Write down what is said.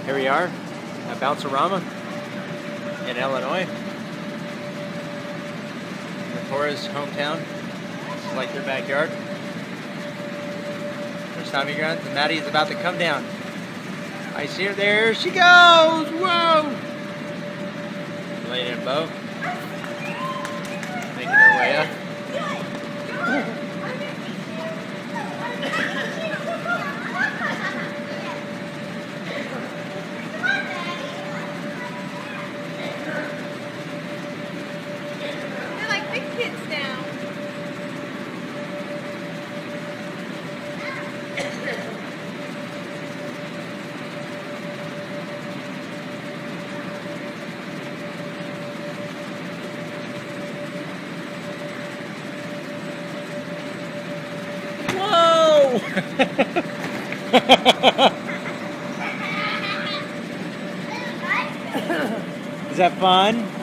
Here we are at Bounce-A-Rama in Illinois. Torres' hometown. This is like their backyard. First time he runs, and Maddie is about to come down. I see her there. She goes! Whoa! Laying in a bow. Making her way up. They're like big kids now. Whoa! Is that fun?